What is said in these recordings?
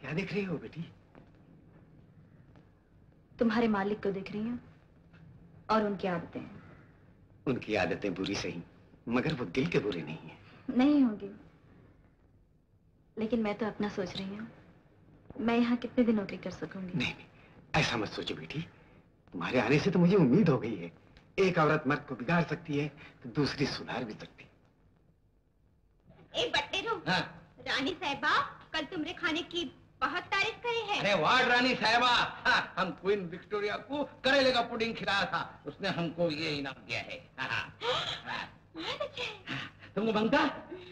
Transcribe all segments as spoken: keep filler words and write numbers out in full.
क्या देख रही हो बेटी? तुम्हारे मालिक को देख रही हूँ और उनकी आदतें। उनकी आदतें बुरी सही, मगर वो दिल के बुरे नहीं है। नहीं होंगी, लेकिन मैं तो अपना सोच रही हूँ। मैं यहाँ कितने दिन नौकरी कर सकूंगी? नहीं नहीं, ऐसा मत सोचो बेटी। तुम्हारे आने से तो मुझे उम्मीद हो गई है। एक औरत मर्द को बिगाड़ सकती है तो दूसरी सुधार भी सकती है। ए बटेरू, हाँ? रानी साहिबा कल तुमरे खाने की बहुत तारीफ करी है। अरे वाह रानी साहिबा, हाँ, हम क्वीन विक्टोरिया को करेले का पुडिंग खिलाया था, उसने हमको ये इनाम दिया है। हाँ, हाँ, हाँ, तुमको बनता?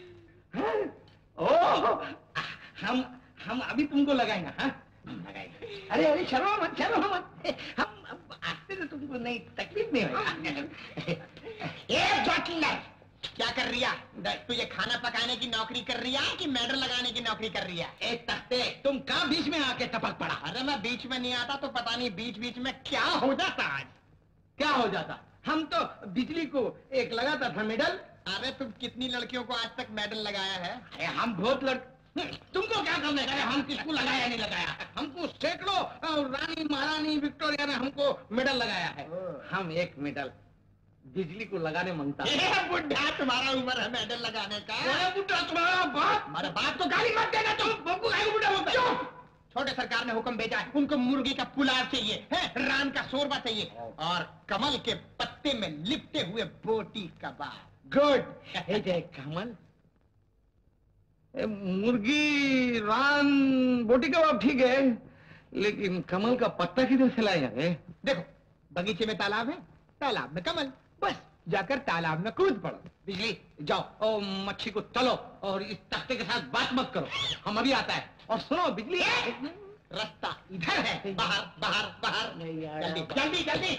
ओह, हम हम अभी तुमको लगाएंगे। हाँ लगाएंगे। अरे अरे शर्मा मत, शर्मा मत, हम आते तो तुमको नहीं तकलीफ नहीं होगा। ए बटलर, क्या कर रही है? तू ये खाना पकाने की नौकरी कर रही है कि मेडल लगाने की नौकरी कर रही है? ए तख्ते, तुम कहाँ बीच में आके टपक पड़ा? अरे मैं बीच में नहीं आता तो पता नहीं बीच बीच में क्या हो जाता। आज क्या हो जाता? हम तो बिजली को एक लगाता था मेडल। अरे तुम कितनी लड़कियों को आज तक मेडल लगाया है? अरे हम बहुत लड़ तुमको क्या करने का है? हम किसको लगाया नहीं लगाया? हमको सैकड़ों रानी महारानी विक्टोरिया ने हमको मेडल लगाया है। हम एक मेडल बिजली को लगाने मांगता है। बुढ़ा तुम्हारा उम्र है मेडल लगाने का? बुढ़ा तुम्हारा बाप? हमारे बाप को गाली मत देना तुम। बब्बू गाय को बुढ़ा बोलता है? छोटे सरकार ने हुक्म भेजा है, उनको मुर्गी का पुलाव चाहिए है, रान का शोरबा चाहिए और कमल के पत्ते में लिपटे हुए बोटी कबाब। गुड। देख कमल, मुर्गी रान बोटी कबाब ठीक है, लेकिन कमल का पत्ता किधर से लाएगा? देखो बगीचे में तालाब है, तालाब में कमल, बस जाकर तालाब में कूद पड़ो। बिजली जाओ और मच्छी को तलो और इस तख्ते के साथ बात मत करो, हम अभी आता है। और सुनो बिजली, रास्ता इधर है, बाहर बाहर बाहर। जल्दी जल्दी जल्दी।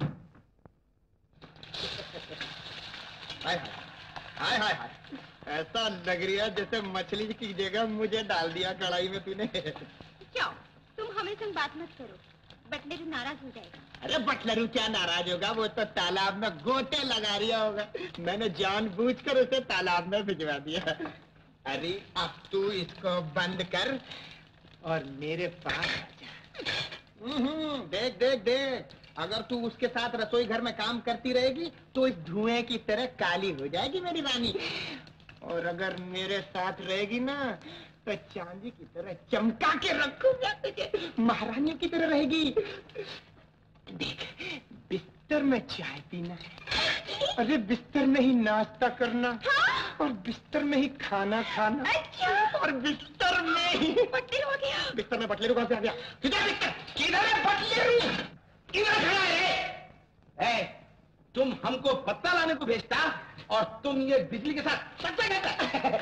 हाय हाय हाय हाय, ऐसा लग रहा है जैसे मछली की जगह मुझे डाल दिया कढ़ाई में तूने। जाओ, तुम हमें संग बात मत करो, बटलरू नाराज हो जाएगा। अरे बटलरू क्या नाराज होगा? वो तो तालाब में गोते लगा रहा होगा, मैंने जानबूझकर उसे तालाब में भिजवा दिया। अरे अब तू इसको बंद कर और मेरे पास आ जा। देख देख देख, अगर तू उसके साथ रसोई घर में काम करती रहेगी तो इस धुएं की तरह काली हो जाएगी मेरी रानी, और अगर मेरे साथ रहेगी ना तो चांदी की तरह चमका के रखूंगा तुझे, महारानी की तरह रहेगी। देख, बिस्तर में चाय पीना है, अरे बिस्तर में ही नाश्ता करना, हाँ? और बिस्तर में ही खाना खाना। अच्छा। और बिस्तर में ही बटलेरू हो गया। बिस्तर में बटलेरू कहाँ से आ गया? किधर बिस्तर? किधर है बटलेरू? किधर खड़ा है? ए, तुम हमको पत्ता लाने को भेजता और तुम ये बिजली के साथ सच्चा कहता।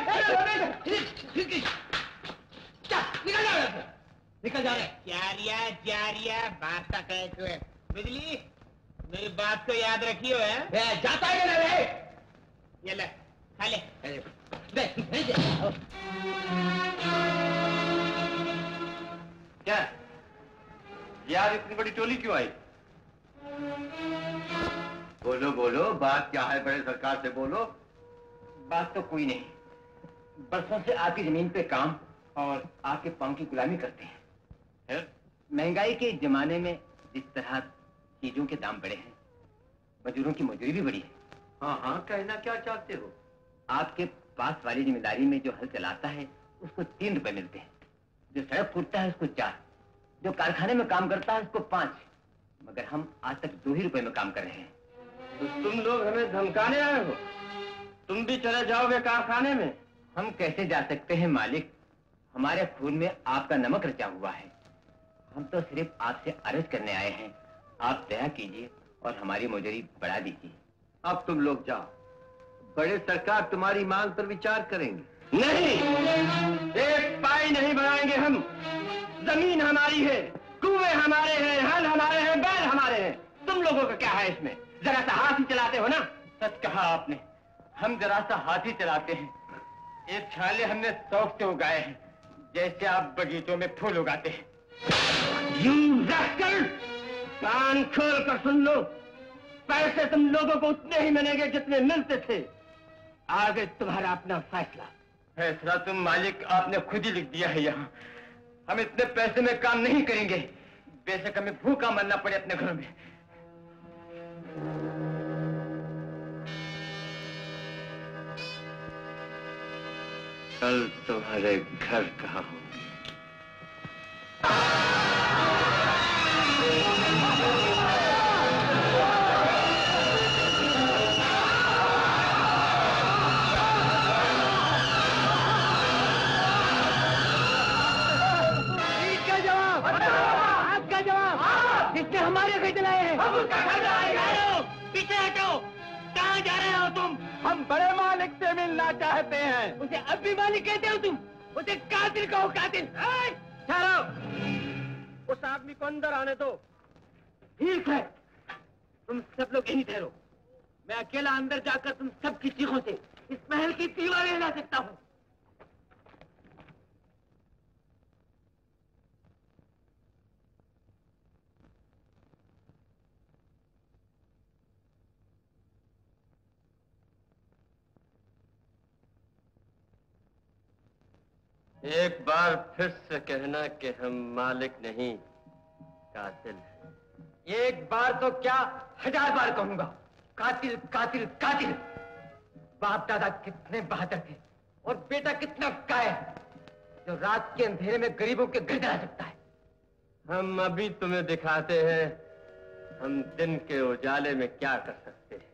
निकल जा रहे, निकल जा रहे। जारिया जारिया बात का कहे को है। बिजली मेरी बात को याद रखियो है? जाता है ना रे? ये ले, खा ले। दे, दे, दे। क्या यार, इतनी बड़ी टोली क्यों आई? बोलो बोलो, बात क्या है? बड़े सरकार से बोलो। बात तो कोई नहीं, बरसों से आपकी जमीन पे काम और आपके पाँव की गुलामी करते हैं। है? महंगाई के जमाने में जिस तरह चीजों के दाम बढ़े हैं, मजदूरों की मजदूरी भी बढ़ी है। हाँ हाँ, कहना क्या चाहते हो? आपके पास वाली जिम्मेदारी में जो हल चलाता है उसको तीन रुपए मिलते हैं, जो सड़क कूदता है उसको चार, जो कारखाने में काम करता है उसको पांच, मगर हम आज तक दो ही रुपए में काम कर रहे हैं। तो तुम लोग हमें धमकाने आए हो? तुम भी चले जाओगे कारखाने में? हम कैसे जा सकते हैं मालिक, हमारे खून में आपका नमक रचा हुआ है। हम तो सिर्फ आपसे अर्ज करने आए हैं, आप दया कीजिए और हमारी मजदूरी बढ़ा दीजिए। अब तुम लोग जाओ, बड़े सरकार तुम्हारी मांग पर विचार करेंगे। नहीं, एक पाई नहीं बढ़ाएंगे हम। जमीन हमारी है, कुएं हमारे हैं, हल हमारे हैं, बैल हमारे हैं। तुम लोगों का क्या है इसमें? जरा सा हाथ ही चलाते हो ना। सच कहा आपने, हम जरा सा हाथ ही चलाते हैं। एक छाले हमने शौक से उगाए हैं, जैसे आप बगीचों में फूल उगाते हैं। यूं रखकर कान खोल कर सुन लो, पैसे तुम लोगों को उतने ही मिलेंगे जितने मिलते थे। आगे तुम्हारा अपना फैसला। फैसला तुम मालिक आपने खुद ही लिख दिया है यहाँ। हम इतने पैसे में काम नहीं करेंगे, बेशक हमें भूखा मरना पड़े अपने घरों में। कल तुम्हारे घर कहाँ होंगे? इसका जवाब, आपका जवाब, जिसने हमारे घर जलाए हैं। हम उसका घर जलाएंगे। पीछे हटो, कहाँ जा रहे हो तुम? हम बड़े मालिक से मिलना चाहते हैं। उसे अब भी मालिक कहते हो तुम? उसे कातिल कहो, कातिल। ठहरो, उस आदमी को अंदर आने दो। ठीक है, तुम सब लोग यहीं ठहरो। मैं अकेला अंदर जाकर तुम सबकी चीखों से इस महल की दीवारें हिला सकता हूँ। एक बार फिर से कहना कि हम मालिक नहीं, कातिल हैं। एक बार तो क्या, हजार बार कहूंगा, कातिल कातिल कातिल। बाप दादा कितने बहादुर थे और बेटा कितना कायर, जो रात के अंधेरे में गरीबों के घर जला सकता है। हम अभी तुम्हें दिखाते हैं हम दिन के उजाले में क्या कर सकते हैं।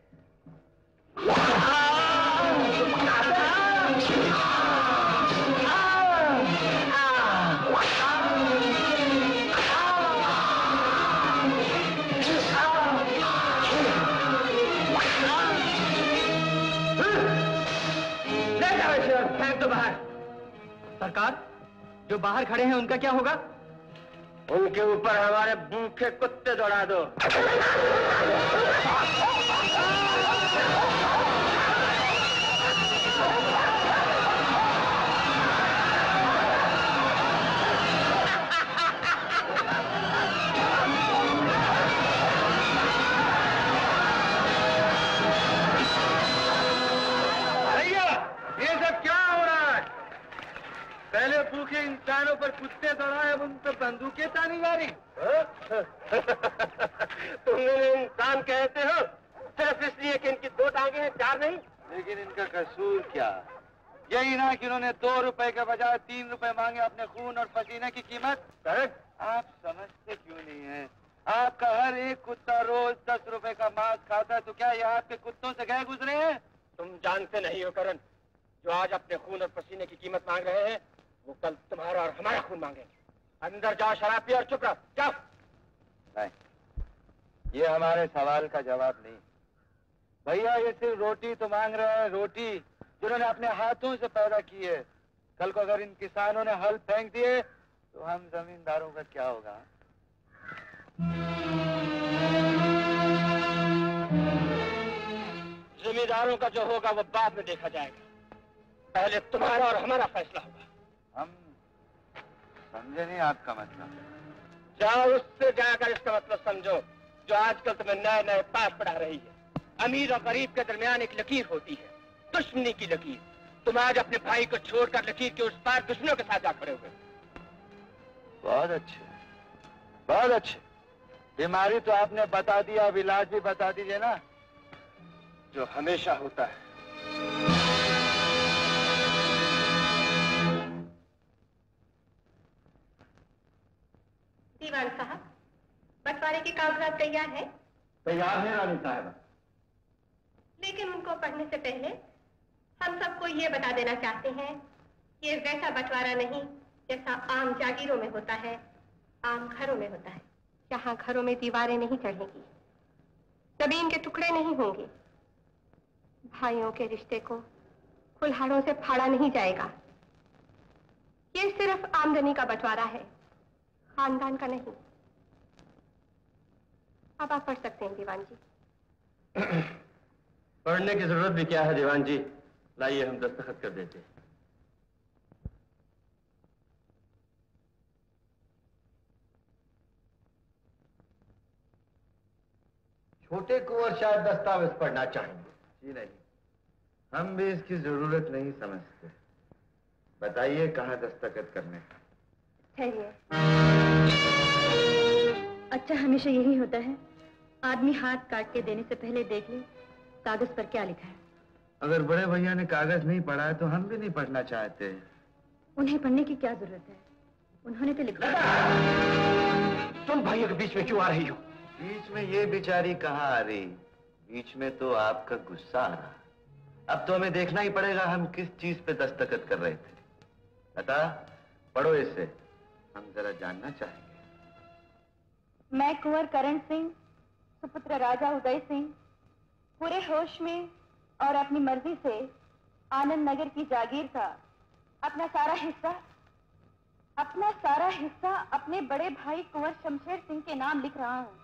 तो बाहर। सरकार, जो बाहर खड़े हैं उनका क्या होगा? उनके ऊपर हमारे भूखे कुत्ते दौड़ा दो। पहले भूखे इंसानों पर कुत्ते दौड़ाए, अब उन पर बंदूकें तानी जा रही। तुम इन्हें इंसान कहते हो सिर्फ इसलिए कि इनकी दो टांगे हैं, चार नहीं। लेकिन इनका कसूर क्या? यही ना कि उन्होंने दो रुपए के बजाय तीन रुपए मांगे अपने खून और पसीने की कीमत। आप समझते क्यों नहीं है? आपका हर एक कुत्ता रोज दस रुपए का मांस खाता है, तो क्या ये आपके कुत्तों से गए गुजरे हैं? तुम जानते नहीं हो करण, जो आज अपने खून और पसीने की कीमत मांग रहे हैं, वो कल तुम्हारा और हमारा खून मांगेंगे। अंदर जाओ, शराब पियो और चुप रहो, जाओ। नहीं, ये हमारे सवाल का जवाब नहीं। भैया, ये सिर्फ रोटी तो मांग रहे हैं, रोटी जिन्होंने अपने हाथों से पैदा की है। कल को अगर इन किसानों ने हल फेंक दिए तो हम जमींदारों का क्या होगा? जमींदारों का जो होगा वो बाद में देखा जाएगा, पहले तुम्हारा और हमारा फैसला होगा। हम समझे नहीं आपका मतलब। जाओ, उससे जाकर इसका मतलब समझो जो आजकल तुम्हें नए नए पाठ पढ़ा रही है। अमीर और गरीब के दरमियान एक लकीर होती है, दुश्मनी की लकीर। तुम आज अपने भाई को छोड़कर लकीर के उस पार दुश्मनों के साथ जा खड़े हो गए। बहुत अच्छे, बहुत अच्छे। बीमारी तो आपने बता दिया, अब इलाज भी बता दीजिए ना, जो हमेशा होता है। दीवान साहब, बंटवारे के कागजात तैयार है? तैयार है रानी साहब। लेकिन उनको पढ़ने से पहले हम सबको ये बता देना चाहते हैं, ये वैसा बंटवारा नहीं जैसा आम जागीरों में होता है, आम घरों में होता है। यहाँ घरों में दीवारें नहीं चढ़ेंगी, जमीन के टुकड़े नहीं होंगे, भाइयों के रिश्ते को कुल्हाड़ों से फाड़ा नहीं जाएगा। ये सिर्फ आमदनी का बंटवारा है, खानदान का नहीं। अब आप पढ़ सकते हैं दीवान जी। पढ़ने की जरूरत भी क्या है दीवान जी, लाइए हम दस्तखत कर देते हैं। छोटे कुंवर शायद दस्तावेज पढ़ना चाहेंगे। जी नहीं, हम भी इसकी जरूरत नहीं समझते। बताइए कहाँ दस्तखत करने का। ठहरिए। अच्छा हमेशा यही होता है, आदमी हाथ काट के देने से पहले देख ले कागज पर क्या लिखा है। अगर बड़े भैया ने कागज नहीं पढ़ा है तो हम भी नहीं पढ़ना चाहते। उन्हें पढ़ने की क्या जरूरत है, उन्होंने तो लिखा। तुम भाइयों के बीच में क्यों आ रही हो? बीच में ये बेचारी कहाँ आ रही, बीच में तो आपका गुस्सा आ रहा। अब तो हमें देखना ही पड़ेगा हम किस चीज पे दस्तखत कर रहे थे। लता पढ़ो इसे, हम जरा जानना चाहेंगे। मैं कुंवर करण सिंह, सुपुत्र राजा उदय सिंह, पूरे होश में और अपनी मर्जी से आनंद नगर की जागीर का अपना सारा हिस्सा अपना सारा हिस्सा अपने बड़े भाई कुंवर शमशेर सिंह के नाम लिख रहा हूँ।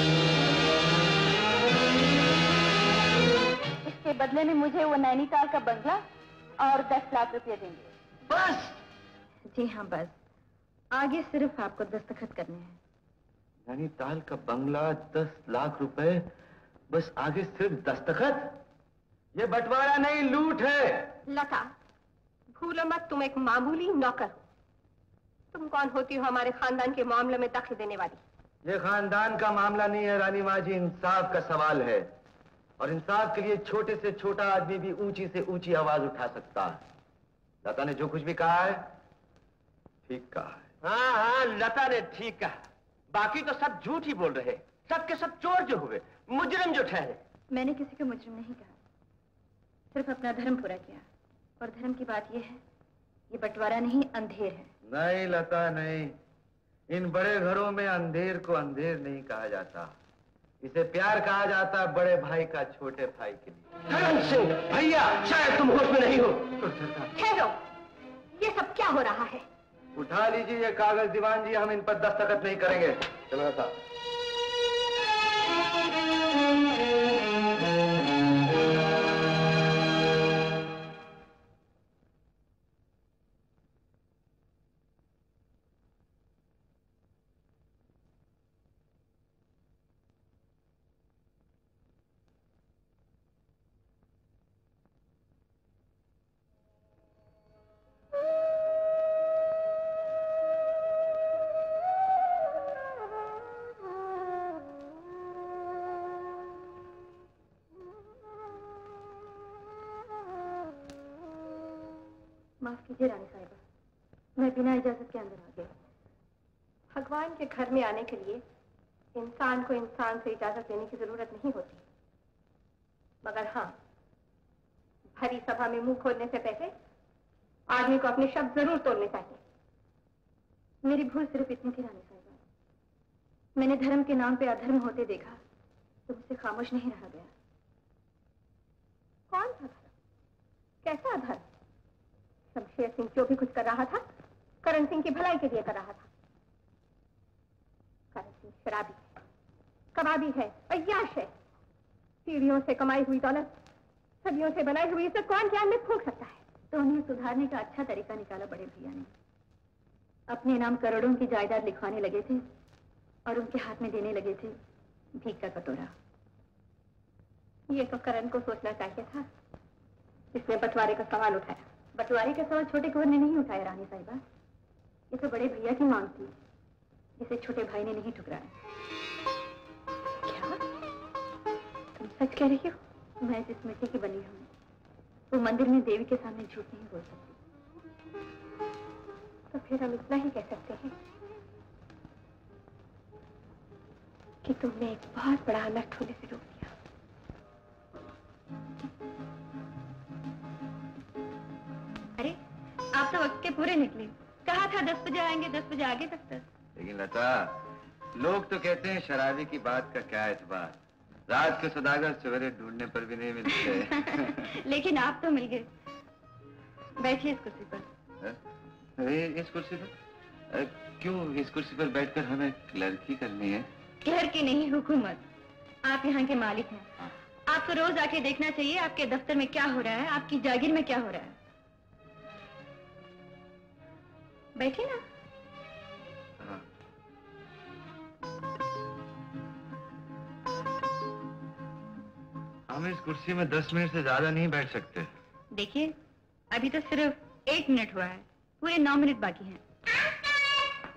इसके बदले में मुझे वो नैनीताल का बंगला और दस लाख रुपए देंगे। बस? जी हाँ बस, आगे सिर्फ आपको दस्तखत करने हैं। नैनीताल का बंगला, दस लाख रुपए, बस आगे सिर्फ दस्तखत? ये बंटवारा नहीं, लूट है। लता, भूलो मत तुम एक मामूली नौकर हो। तुम कौन होती हो हमारे खानदान के मामले में दखल देने वाली? ये खानदान का मामला नहीं है रानी माँ जी, इंसाफ का सवाल है। और इंसाफ के लिए छोटे से छोटा आदमी भी ऊंची से ऊंची आवाज उठा सकता है। लता ने जो कुछ भी कहा है ठीक कहा है। हाँ हाँ, लता ने ठीक कहा। बाकी तो सब झूठ ही बोल रहे, सब के सब चोर जो हुए, मुजरिम जो ठहरे। मैंने किसी को मुजरिम नहीं कहा, सिर्फ अपना धर्म पूरा किया। और धर्म की बात यह है, ये बंटवारा नहीं अंधेर है। नहीं लता नहीं, इन बड़े घरों में अंधेर को अंधेर नहीं कहा जाता, इसे प्यार कहा जाता है बड़े भाई का छोटे भाई के लिए। करण सिंह भैया, शायद तुम होश में नहीं हो। ठहरो, ये सब क्या हो रहा है? उठा लीजिए ये कागज दीवान जी, हम इन पर दस्तखत नहीं करेंगे। चलो लता। माफ कीजिए रानी साहिबा, मैं बिना इजाजत के अंदर आ गई। भगवान के घर में आने के लिए इंसान को इंसान से इजाजत लेने की जरूरत नहीं होती, मगर हाँ, भरी सभा में मुंह खोलने से पहले आदमी को अपने शब्द जरूर तोड़ने चाहिए। मेरी भूल सिर्फ इतनी थी रानी साहिबा, मैंने धर्म के नाम पे अधर्म होते देखा तो मुझसे खामोश नहीं रहा गया। कौन था धर्म? कैसा धर्म? शमशेर सिंह जो भी कुछ कर रहा था, करण सिंह की भलाई के लिए कर रहा था। करण सिंह शराबी है, कबाबी है, अय्याश है। पीढ़ियों से कमाई हुई दौलत, सदियों से बनाई हुई इसे कौन ज्ञान में फूंक सकता है? तो उन्हें सुधारने का अच्छा तरीका निकाला बड़े भैया ने। अपने नाम करोड़ों की जायदाद लिखवाने लगे थे और उनके हाथ में देने लगे थे भीख का कटोरा। ये तो करण को सोचना चाहिए था, इसने बंटवारे का सवाल उठाया। बंटवारे का सवाल छोटे कुंवर ने नहीं उठाया रानी साहिबा, ये तो बड़े भैया की मांग थी, जिसे छोटे भाई ने नहीं ठुकराया। क्या तुम सच कह रही हो? मैं जिस मिट्टी की बनी हूँ वो मंदिर में देवी के सामने झूठ नहीं बोल सकती। तो फिर हम इतना ही कह सकते हैं कि तुमने एक बहुत बड़ा अनर्थ होने से रोक दिया। अरे आप तो वक्त के पूरे निकले, कहा था दस बजे आएंगे, दस बजे आगे तक तक। लेकिन लता, लोग तो कहते हैं शराबी की बात का क्या एतबार, रात के सौदागर सवेरे ढूंढने पर भी नहीं मिलते। लेकिन आप तो मिल गए। बैठिए इस कुर्सी पर। अरे इस कुर्सी पर क्यों? इस कुर्सी पर बैठकर हमें क्लर्की करनी है? क्लर्की नहीं, हुकूमत। आप यहाँ के मालिक हैं, आपको रोज आके देखना चाहिए आपके दफ्तर में क्या हो रहा है, आपकी जागीर में क्या हो रहा है। बैठिए ना। हाँ। हम इस कुर्सी में दस मिनट से ज्यादा नहीं बैठ सकते। देखिए अभी तो सिर्फ एक मिनट हुआ है, पूरे नौ मिनट बाकी हैं।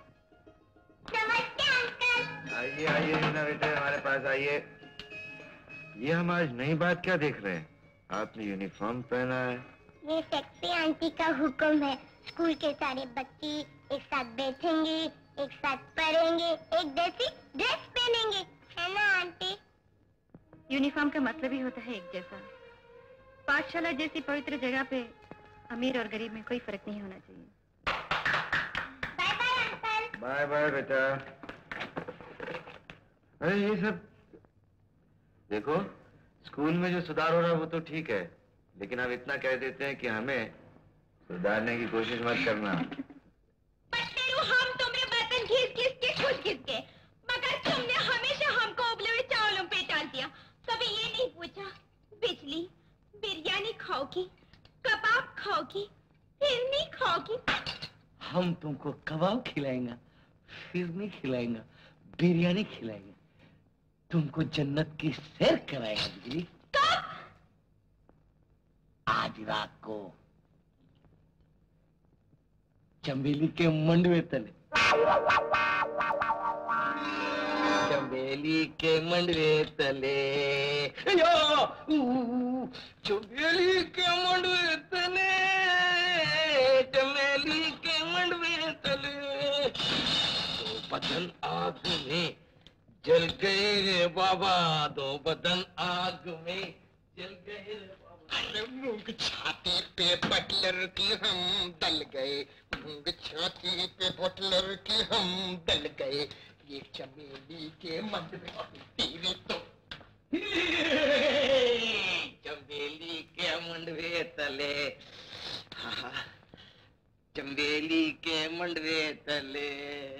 आइए आइए रीना बेटे, हमारे पास आइए। ये हम आज नई बात क्या देख रहे हैं? आपने यूनिफॉर्म पहना है। ये सेक्सी आंटी का हुक्म है। स्कूल के सारे बच्चे एक साथ बैठेंगे, एक साथ पढ़ेंगे, एक जैसी ड्रेस पहनेंगे, है ना आंटी? यूनिफॉर्म का मतलब ही होता है एक जैसा। पाठशाला जैसी पवित्र जगह पे अमीर और गरीब में कोई फर्क नहीं होना चाहिए। Bye bye uncle. Bye bye बेटा। अरे ये सब देखो, स्कूल में जो सुधार हो रहा है वो तो ठीक है, लेकिन अब इतना कह देते हैं कि हमें सुधारने की कोशिश मत करना। हम तुमने बर्तन घिस घिस के खुद घिस के, मगर तुमने हमेशा हमको उबले हुए चावलों पे डाल दिया। कभी ये नहीं पूछा बिजली बिरयानी खाओगी, कबाब खाओगी, फिरनी खाओगी? हम तुमको कबाब खिलाएंगे, फिरनी खिलाएंगे, बिरयानी खिलाएंगे, तुमको जन्नत की सैर कराएंगे बिजली। कब? आज रात को चमेली के मंडवे तले। चमेली के मंडवे तले, चमेली के मंडवे तले, चमेली के मंडवे तले, दो बदन आग में जल गए रे बाबा, दो बदन आग में जल गए रे बाबा। अरे मूंग छाती पे बटलर की हम दल गए, मूंग छाती पे बटलर की हम दल गए, ये चमेली के मंडवे तेरे तो। चमेली के मंडवे तले, हाँ, चमेली के मंडवे तले,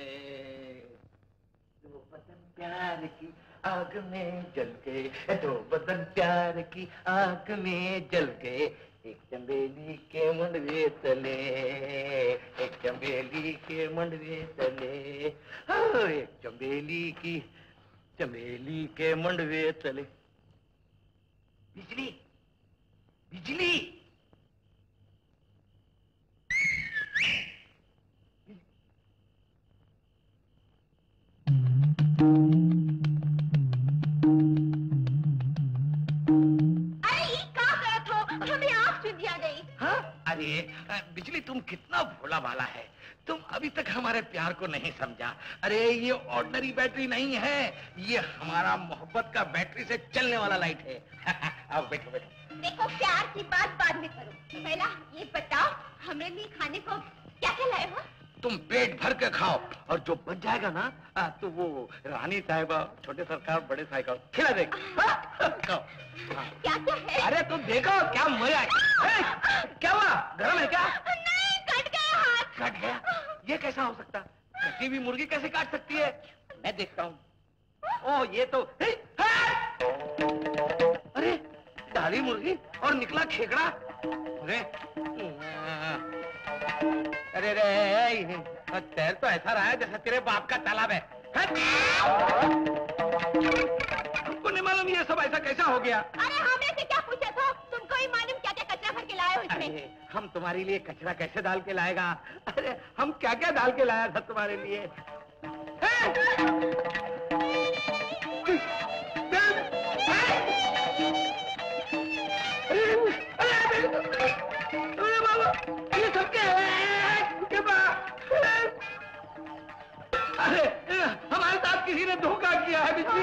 दो बदन प्यार की आग में जल गए, दो बदन प्यार की आग में जल गए, एक चमेली के मंडवे तले, एक चमेली के मंडवे तले, हाँ, एक चमेली की चमेली के मंडवे तले। बिजली बिजली अरे बिजली, तुम कितना भोला भाला है, तुम अभी तक हमारे प्यार को नहीं समझा। अरे ये ऑर्डिनरी बैटरी नहीं है, ये हमारा मोहब्बत का बैटरी से चलने वाला लाइट है। आओ बैठो बैठो। देखो, प्यार की बात बाद में करो, पहला ये बताओ हमें लिए खाने को क्या क्या लाए हो? तुम पेट भर के खाओ, और जो बच जाएगा ना आ, तो वो रानी साहिबा, छोटे सरकार, बड़े साहिबा खिला देगा। खाओ। क्या क्या है? अरे तुम देखो क्या मजा है। क्या हुआ, गरम है क्या? नहीं, कट गया हाथ। कट गया? ये कैसा हो सकता? कटी हुई मुर्गी कैसे काट सकती है? मैं देखता हूँ। ओ ये तो हे, अरे डाली मुर्गी और निकला खेकड़ा। अरे अरे रे, तैर तो ऐसा रहा है जैसे तेरे बाप का तालाब है। हमको नहीं मालूम ये सब ऐसा कैसा हो गया। अरे हमें से क्या पूछे थे? तुमको ही मालूम क्या क्या कचरा भर के लाए हो इसमें। हम तुम्हारे लिए कचरा कैसे डाल के लाएगा? अरे हम क्या क्या डाल के लाया था तुम्हारे लिए। अरे बाबा, ये सब क्या है? अरे हमारे साथ किसी ने धोखा किया है बिजली।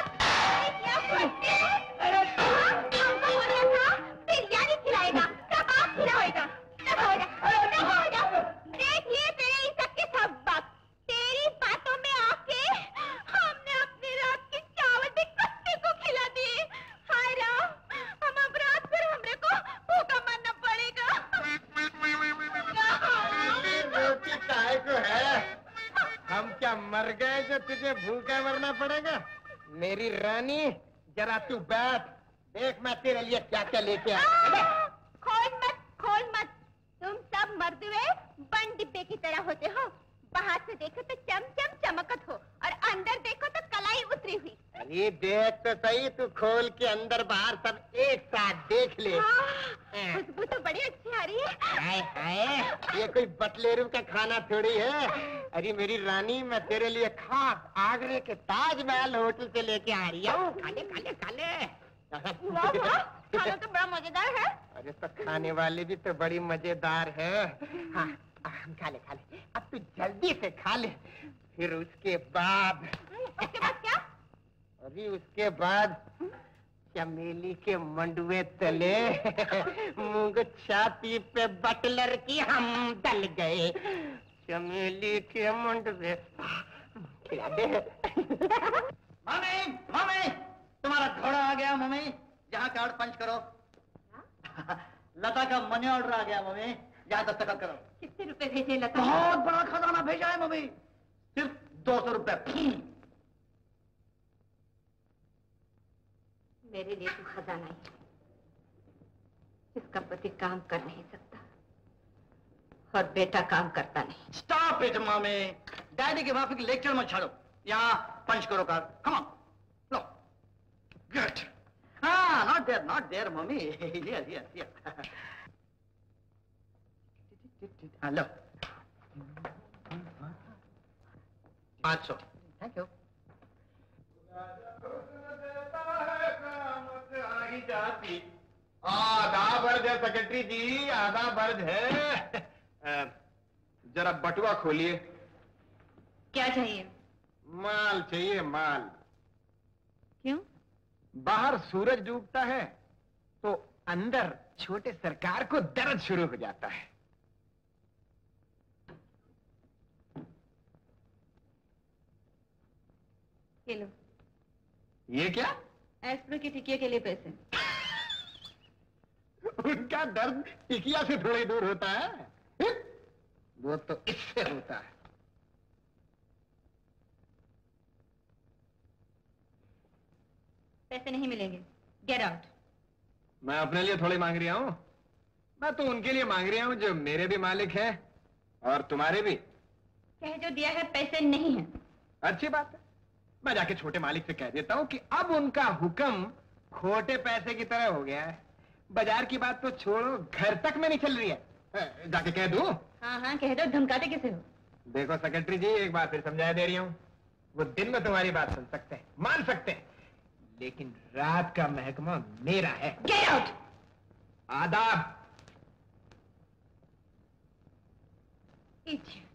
बिरयानी खिलाएगा, कबाब खिलाएगा, सब होगा, सब होगा। देख लिए तेरे इन सब के सबक। तेरी बातों में आके हमने अपनी रात की चावल भी कुत्ते को खिला दिए। हाय राम, हम अब रात भर हमरे को भूखा मरना पड़ेगा। रोटी काहे को है? हम क्या मर गए जो तुझे भूखा मरना पड़ेगा? मेरी रानी, जरा तू बैठ, देख मैं तेरे लिए क्या क्या लेके आया। खोल मत, खोल मत। तुम सब मर्द हुए बंद डिब्बे की तरह होते हो। बाहर से देखो तो चमचम चमकत हो, और अंदर देखो तो कलाई उतरी हुई। अरे देख तो सही, तू खोल के अंदर बाहर सब एक साथ देख ले। खुशबू तो बड़ी अच्छी आ रही है। हाय हाय, ये कोई बटलेरू का खाना थोड़ी है। अरे मेरी रानी, मैं तेरे लिए खास आगरे के ताजमहल होटल से लेके आ रही हूँ। खाले खाले खाले। वाह वाह, खाना तो बड़ा मजेदार है। अरे तो खाने वाले भी तो बड़ी मजेदार है। हाँ, खा ले खा ले, अब तू जल्दी से खा ले। फिर उसके बाद उसके बाद क्या? अरे उसके बाद चमेली के मंडुए तले, मूंग छाती पे बटलर की हम डल गए। चमेली के मंडुए खिला दे। मम्मी, मम्मी, तुम्हारा घोड़ा आ गया मम्मी, यहाँ कार्ड पंच करो। लता का मनी ऑर्डर आ गया मम्मी, यहाँ दस्तखत करो। कितने रुपए भेजे लता? बहुत बड़ा खजाना भेजा है मम्मी, सिर्फ दो सौ रुपए। मेरे लिए तो खजाना ही है, जिसका पति काम कर नहीं सकता और बेटा काम करता नहीं। स्टॉप इट मम्मी, डैडी के माफी लेक्चर मत छाड़ो, यहाँ पंच करो कार्ड। कम ऑन, लो, गुड। हाँ, not there, not there mummy, here here here. हाँ लो, पाँच सौ। Thank you. आधा बर्ज है सेक्रेटरी जी, आधा बर्ज है। जरा बटुआ खोलिए। क्या चाहिए? माल चाहिए, माल। क्यों? बाहर सूरज डूबता है तो अंदर छोटे सरकार को दर्द शुरू हो जाता है। ये लो। ये क्या? एस्प्रो की टिकिया के लिए पैसे। उनका दर्द टिकिया से थोड़ी दूर होता है, वो तो इससे होता है। पैसे नहीं मिलेंगे, गेट आउट। मैं अपने लिए थोड़ी मांग रहा हूँ, मैं तो उनके लिए मांग रहा हूँ जो मेरे भी मालिक है और तुम्हारे भी। कह जो दिया है पैसे नहीं है। अच्छी बात है, मैं जाके छोटे मालिक से कह देता हूँ कि अब उनका हुक्म खोटे पैसे की तरह हो गया है। बाजार की बात तो छोड़ो, घर तक में नहीं चल रही है। जाके कह दूं? हाँ हाँ कह दो, धमकाते किसे हो? देखो सेक्रेटरी जी, एक बार फिर समझा दे रही हूँ, वो दिन में तुम्हारी बात सुन सकते हैं, मान सकते हैं, लेकिन रात का महकमा मेरा है। Get out. आदाब। इच्छा